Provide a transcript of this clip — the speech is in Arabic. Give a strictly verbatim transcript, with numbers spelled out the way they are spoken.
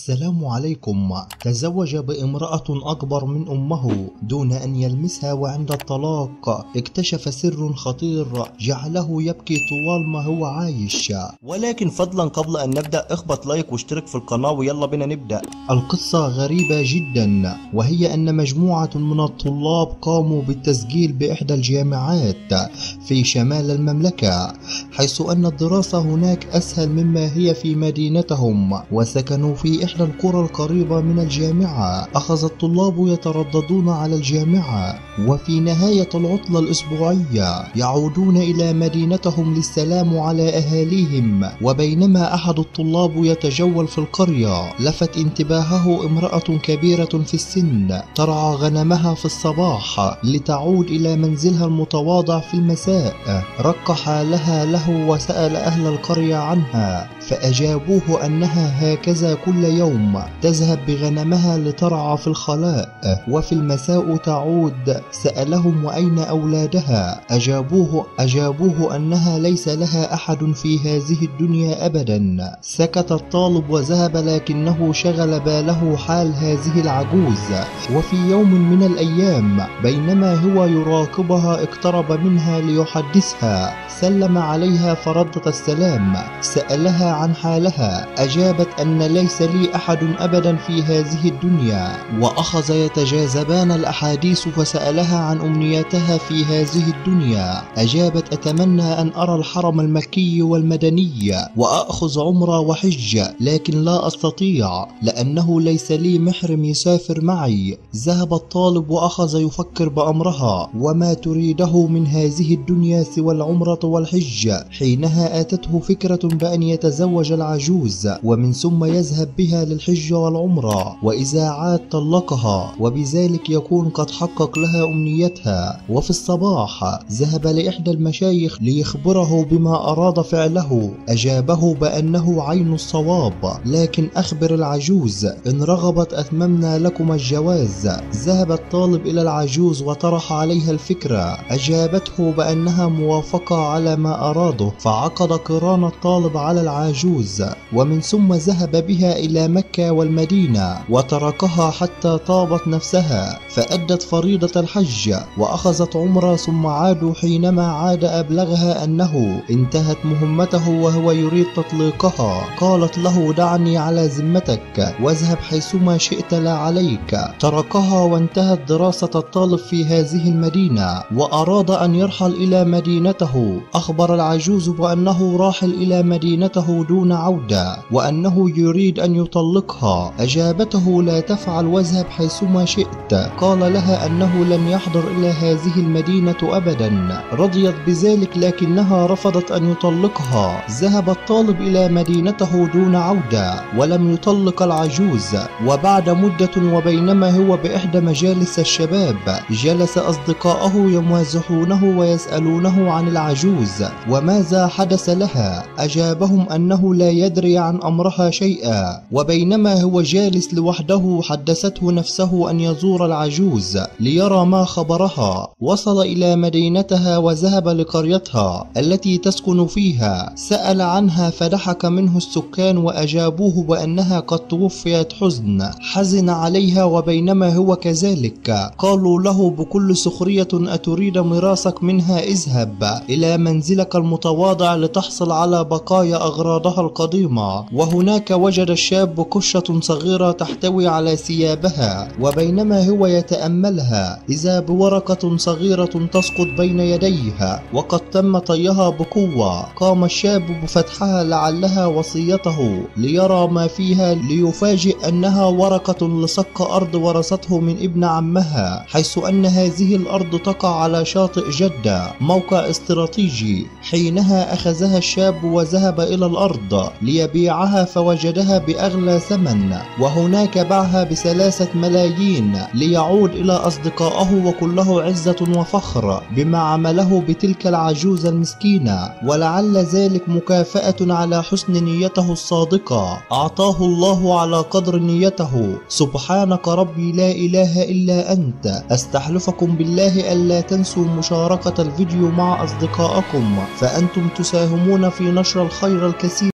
السلام عليكم. تزوج بامرأة أكبر من أمه دون أن يلمسها، وعند الطلاق اكتشف سر خطير جعله يبكي طوال ما هو عايش. ولكن فضلا قبل أن نبدأ اخبط لايك واشترك في القناة ويلا بينا نبدأ. القصة غريبة جدا، وهي أن مجموعة من الطلاب قاموا بالتسجيل بإحدى الجامعات في شمال المملكة، حيث أن الدراسة هناك أسهل مما هي في مدينتهم، وسكنوا في إحدى القرى القريبة من الجامعة. أخذ الطلاب يترددون على الجامعة، وفي نهاية العطلة الأسبوعية يعودون إلى مدينتهم للسلام على أهاليهم. وبينما أحد الطلاب يتجول في القرية، لفت انتباهه امرأة كبيرة في السن ترعى غنمها في الصباح لتعود إلى منزلها المتواضع في المساء. رق حالها له وسأل أهل القرية عنها، فأجابوه أنها هكذا كل يوم تذهب بغنمها لترعى في الخلاء، وفي المساء تعود. سألهم وأين أولادها؟ أجابوه أجابوه أنها ليس لها أحد في هذه الدنيا أبدا. سكت الطالب وذهب، لكنه شغل باله حال هذه العجوز. وفي يوم من الأيام بينما هو يراقبها اقترب منها ليحدثها، سلم عليها فردت السلام. سألها عن حالها، أجابت أن ليس لي أحد أبدا في هذه الدنيا. وأخذ يتجاذبان الأحاديث، فسألها عن أمنيتها في هذه الدنيا. أجابت أتمنى أن أرى الحرم المكي والمدني وأخذ عمرة وحج، لكن لا أستطيع لأنه ليس لي محرم يسافر معي. ذهب الطالب وأخذ يفكر بأمرها وما تريده من هذه الدنيا سوى العمرة والحج. حينها أتته فكرة بأن يتزوج العجوز، ومن ثم يذهب بها للحج والعمرة، وإذا عاد طلقها، وبذلك يكون قد حقق لها أمنيتها. وفي الصباح ذهب لإحدى المشايخ ليخبره بما أراد فعله. أجابه بأنه عين الصواب، لكن أخبر العجوز إن رغبت أتممنا لكم الجواز. ذهب الطالب إلى العجوز وطرح عليها الفكرة. أجابته بأنها موافقة على ما أراده، فعقد قران الطالب على العجوز، ومن ثم ذهب بها إلى مكة والمدينة، وتركها حتى طابت نفسها فأدت فريضة الحج وأخذت عمرة. ثم عادوا. حينما عاد أبلغها أنه انتهت مهمته وهو يريد تطليقها. قالت له دعني على ذمتك واذهب حيثما شئت لا عليك. تركها وانتهت دراسة الطالب في هذه المدينة، وأراد أن يرحل إلى مدينته. أخبر العجوز بأنه راحل إلى مدينته دون عودة، وأنه يريد أن يطلقها. أجابته لا تفعل واذهب حيثما شئت. قال لها أنه لن يحضر إلى هذه المدينة أبدا. رضيت بذلك، لكنها رفضت أن يطلقها. ذهب الطالب إلى مدينته دون عودة، ولم يطلق العجوز. وبعد مدة، وبينما هو بإحدى مجالس الشباب، جلس أصدقاؤه يمازحونه ويسألونه عن العجوز وماذا حدث لها. أجابهم أنه لا يدري عن أمرها شيئا. وبينما هو جالس لوحده، حدثته نفسه أن يزور العجوز ليرى ما خبرها. وصل إلى مدينتها وذهب لقريتها التي تسكن فيها. سأل عنها فضحك منه السكان، وأجابوه بأنها قد توفيت حزن. حزن عليها. وبينما هو كذلك، قالوا له بكل سخرية أتريد ميراثك منها؟ اذهب إلى منزلك المتواضع لتحصل على بقايا أغراضها القديمة. وهناك وجد الشاب قشة صغيرة تحتوي على ثيابها. وبينما هو يتأملها، إذا بورقة صغيرة تسقط بين يديها وقد تم طيها بقوة. قام الشاب بفتحها لعلها وصيته ليرى ما فيها، ليفاجئ أنها ورقة لصك أرض ورثته من ابن عمها، حيث أن هذه الأرض تقع على شاطئ جدة، موقع استراتيجي. حينها أخذها الشاب وذهب إلى الأرض ليبيعها، فوجدها بأغلى ثمن، وهناك باعها بثلاثة ملايين ليعود إلى أصدقائه وكله عزة وفخر بما عمله بتلك العجوز المسكينة. ولعل ذلك مكافأة على حسن نيته الصادقة أعطاه الله على قدر نيته. سبحانك ربي لا إله إلا أنت، أستحلفكم بالله ألا تنسوا مشاركة الفيديو مع أصدقائكم، فأنتم تساهمون في نشر الخير الكثير.